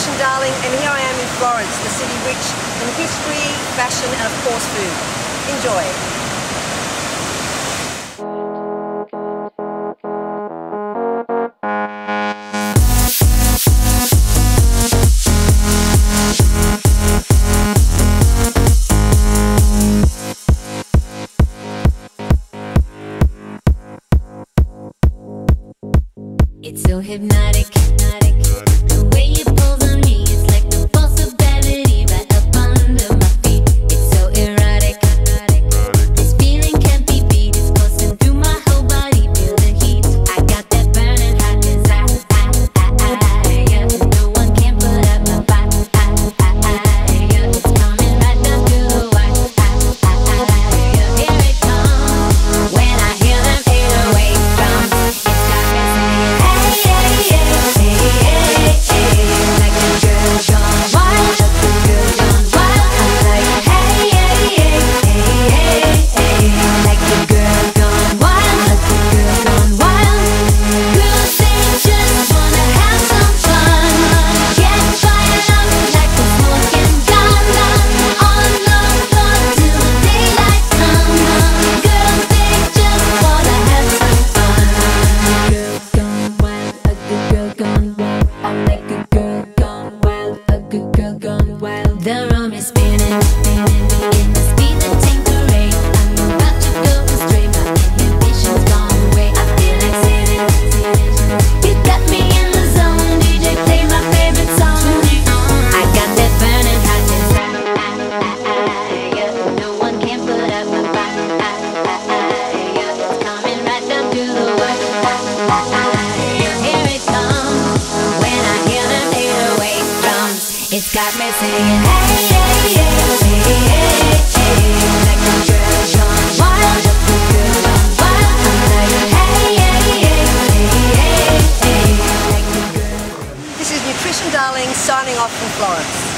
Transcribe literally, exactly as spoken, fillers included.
Nutrition Darling, and here I am in Florence, the city rich in history, fashion and of course food. Enjoy! It's so hypnotic, hypnotic. The way you pull on me, it's like the force of gravity right up under my feet. It's so erotic, erotic. This feeling can't be beat. It's coursing through my whole body. Feel the heat. I got that burning hot desire. I, I, I, yeah. No one can put out my fire. I, I, I, yeah. It's coming right down to the wire. I, I, I, yeah. Here it comes. When I hear them eight oh eight drums, it's got me saying, the room is spinning, spinning in the speed that Tinkeray. I'm about to go astray, my inhibitions gone away. I feel like sitting, sitting. You got me in the zone, D J play my favorite song. I got that burning hot desire. Yeah, no one can put out my fire. Yeah, it's coming right down to the wire. Here it comes. When I hear them eight oh eight drums, it's got me singing, hey, hey, hey, hey, hey, hey. Like a girl gone wild, like a girl gone wild. I'm like, hey, hey, hey, hey, hey, hey. Like a girl. This is Nutrition Darling signing off from Florence.